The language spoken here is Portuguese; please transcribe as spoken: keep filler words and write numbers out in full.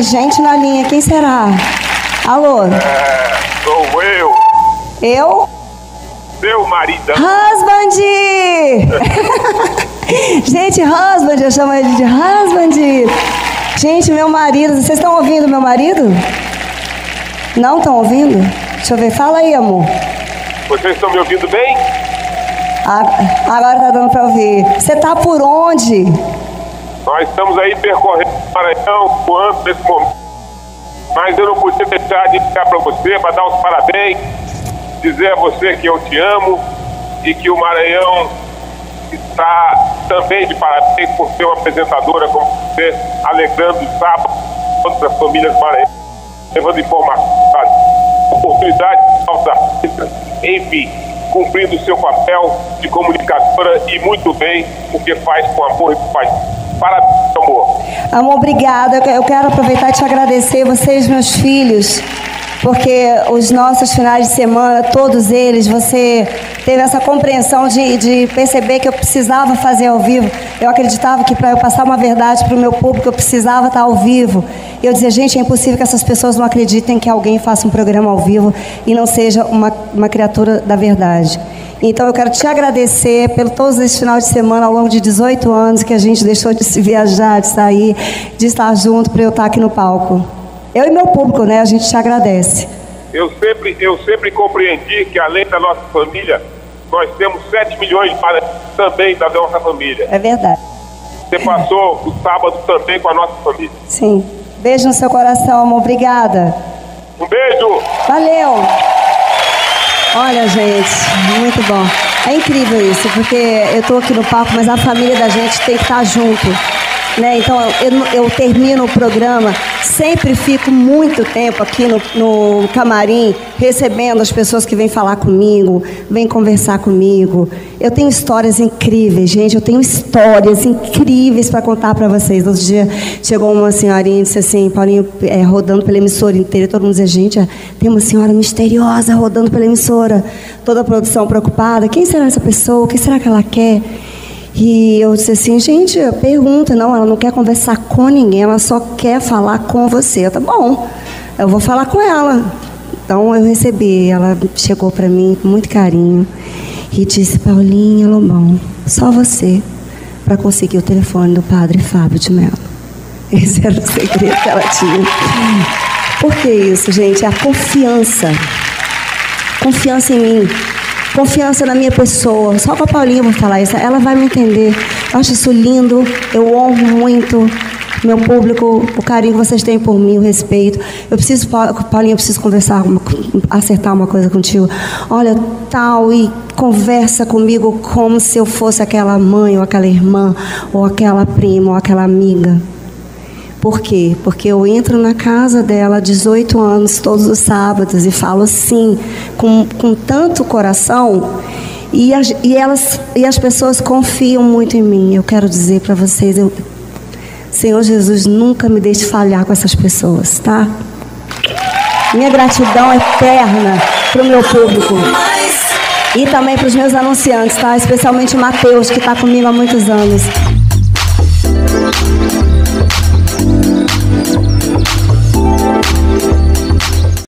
tem gente na linha. Quem será? Alô? É, sou eu. Eu? Seu marido. Husband! Gente, husband, eu chamo ele de husband. Gente, meu marido, vocês estão ouvindo meu marido? Não estão ouvindo? Deixa eu ver, fala aí, amor. Vocês estão me ouvindo bem? Ah, agora tá dando pra ouvir. Você tá por onde? Nós estamos aí percorrendo o Maranhão, voando nesse momento. Mas eu não podia deixar de ligar para você, para dar os parabéns, dizer a você que eu te amo e que o Maranhão está também de parabéns por ser uma apresentadora como você, alegrando o sábado contra as famílias maranhenses, levando informação, oportunidade aos artistas, enfim, cumprindo o seu papel de comunicadora e muito bem, porque faz com amor e com paixão. Parabéns, amor. Amor, obrigada. Eu quero aproveitar e te agradecer, vocês, meus filhos, porque os nossos finais de semana, todos eles, você teve essa compreensão de, de perceber que eu precisava fazer ao vivo. Eu acreditava que para eu passar uma verdade para o meu público, eu precisava estar ao vivo. Eu dizia, gente, é impossível que essas pessoas não acreditem que alguém faça um programa ao vivo e não seja uma, uma criatura da verdade. Então, eu quero te agradecer por todos esses finais de semana, ao longo de dezoito anos, que a gente deixou de se viajar, de sair, de estar junto, para eu estar aqui no palco. Eu e meu público, né? A gente te agradece. Eu sempre, eu sempre compreendi que, além da nossa família, nós temos sete milhões para também da nossa família. É verdade. Você passou o sábado também com a nossa família. Sim. Beijo no seu coração, amor. Obrigada. Um beijo. Valeu. Olha, gente, muito bom. É incrível isso, porque eu estou aqui no palco, mas a família da gente tem que estar junto, né? Então, eu, eu termino o programa, sempre fico muito tempo aqui no, no camarim, recebendo as pessoas que vêm falar comigo, vêm conversar comigo. Eu tenho histórias incríveis, gente, eu tenho histórias incríveis para contar para vocês. Outro dia chegou uma senhorinha e disse assim, Paulinho, é, rodando pela emissora inteira, todo mundo dizia, gente, tem uma senhora misteriosa rodando pela emissora. Toda a produção preocupada, quem será essa pessoa, o que será que ela quer? E eu disse assim, gente, pergunta, não, ela não quer conversar com ninguém, ela só quer falar com você. Eu, tá bom, eu vou falar com ela. Então eu recebi, ela chegou para mim com muito carinho e disse, Paulinha Lobão, só você para conseguir o telefone do padre Fábio de Mello. Esse era o segredo que ela tinha. Por que isso, gente? É a confiança. Confiança em mim. Confiança na minha pessoa. Só com a Paulinha eu vou falar isso. Ela vai me entender. Eu acho isso lindo. Eu honro muito meu público, o carinho que vocês têm por mim, o respeito. Eu preciso, Paulinha, eu preciso conversar, acertar uma coisa contigo. Olha, tal, e conversa comigo como se eu fosse aquela mãe, ou aquela irmã, ou aquela prima, ou aquela amiga. Por quê? Porque eu entro na casa dela há dezoito anos, todos os sábados, e falo assim, com, com tanto coração, e as, e, elas, e as pessoas confiam muito em mim. Eu quero dizer para vocês, eu, Senhor Jesus, nunca me deixe falhar com essas pessoas, tá? Minha gratidão é eterna para o meu público. E também para os meus anunciantes, tá? Especialmente o Matheus, que está comigo há muitos anos.